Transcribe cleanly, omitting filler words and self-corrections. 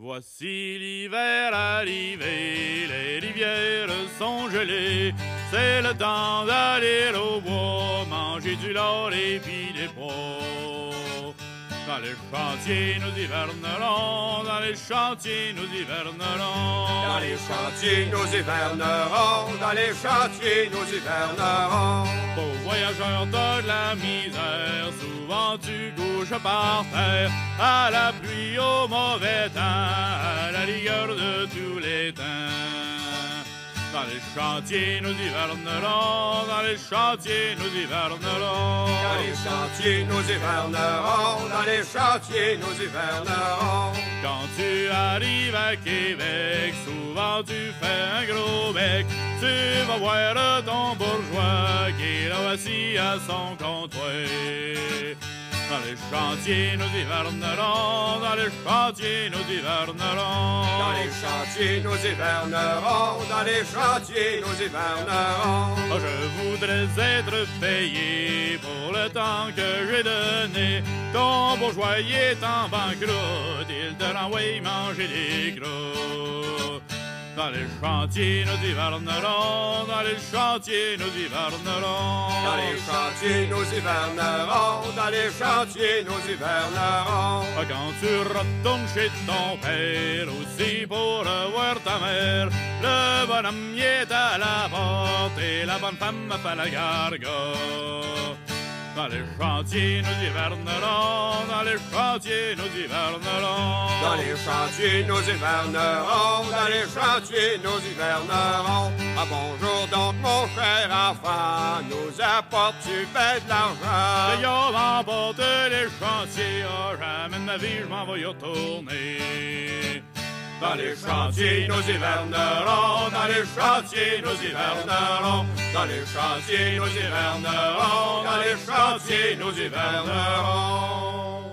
Voici l'hiver arrivé, les rivières sont gelées. C'est le temps d'aller au bois, manger du lard et puis des pois. Dans les chantiers, nous hivernerons, dans les chantiers, nous hivernerons. Dans les chantiers, nous hivernerons, dans les chantiers, nous hivernerons. Aux voyageurs, t'as de la misère, souvent tu couches par terre, à la pluie, au mauvais temps, à la rigueur de tous les temps. Dans les chantiers, nous hivernerons, dans les chantiers, nous hivernerons. Dans les chantiers, nous hivernerons, dans les chantiers, nous hivernerons. Quand tu arrives à Québec, souvent tu fais un gros bec. Tu vas voir ton bourgeois qui est là assis à son comptoir. Dans les chantiers, nous hivernerons, dans les chantiers, nous hivernerons. Dans les chantiers, nous hivernerons, dans les chantiers, nous hivernerons. Oh, je voudrais être payé pour le temps que j'ai donné. Ton bourgeois y est en banqueroute, il te renvoie manger des croûtes. Dans les chantiers, nous hivernerons, dans les chantiers, nous hivernerons. Dans les chantiers, nous hivernerons, dans les chantiers, nous hivernerons. Quand tu retournes chez ton père, aussi pour voir ta mère, le bonhomme y est à la porte et la bonne femme fait la gargote. Dans les chantiers, nous hivernerons, dans les chantiers, nous hivernerons. Dans les chantiers, nous hivernerons, dans les chantiers, nous hivernerons. Ah bonjour donc, mon cher enfant, nous apportes-tu bien de l'argent? Le gars m'emporte les chantiers, oh, jamais de ma vie, je m'en vais y retourner. Dans les chantiers, nous hivernerons, dans les chantiers, nous hivernerons. Dans les chantiers, nous hivernerons, dans les chantiers, nous hivernerons.